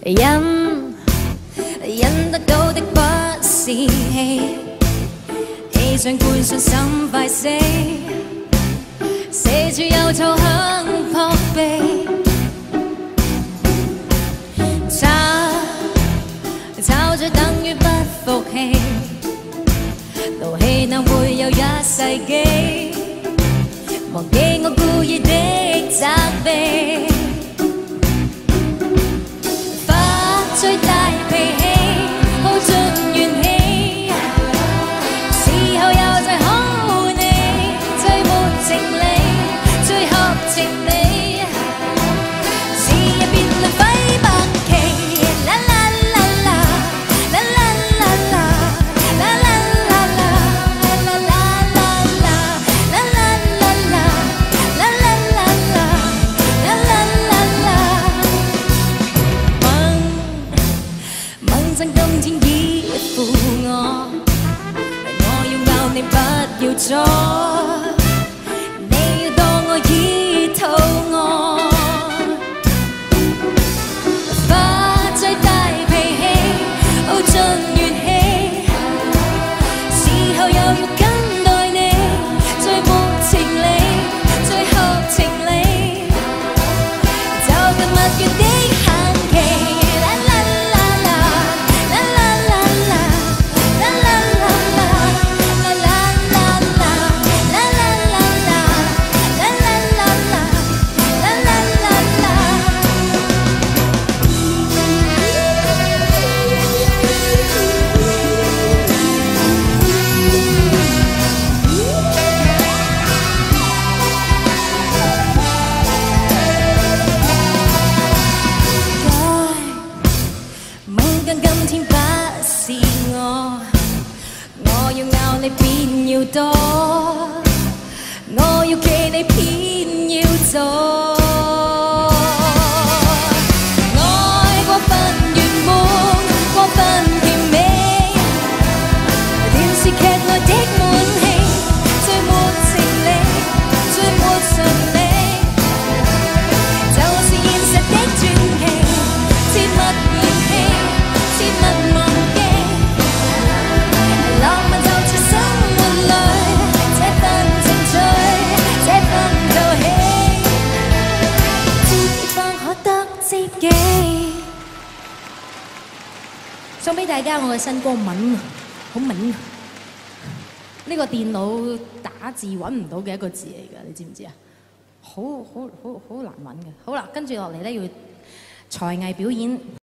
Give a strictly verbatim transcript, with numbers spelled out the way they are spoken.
忍忍得到的不是氣，氣上灌上心快死，四處有草向撲避，吵吵嘴等於不服氣，怒氣能會有一世紀，忘記我故意的責備。 最大脾氣，耗盡元氣，事後又再好你，最沒情理，最合情理，是日別論揮白旗，啦啦啦啦，啦啦啦啦，啦啦啦啦，啦啦啦啦，啦啦啦啦，啦啦啦啦，啦啦啦啦。 掹親今天依附我，我要咬你不要阻，你要當我已肚餓，發最大脾氣，耗盡元氣，事後又要跟待你，最沒情理，最合情理，就近蜜月的限期。 今天不是我，我要咬你便要多，我要記你偏要做。愛過分圓滿，過分甜美，電視劇內的滿戲，最沒情理，最沒常理，就是現實的傳奇，切勿嫌棄。 切勿忘記，浪漫就在生活裏，這份情趣，這份遊戲，絕望可得知己。送俾大家我嘅新歌《敏》，好敏。呢個電腦打字揾唔到嘅一個字嚟㗎，你知唔知啊？好好好好難揾嘅。好啦，跟住落嚟咧要才藝表演。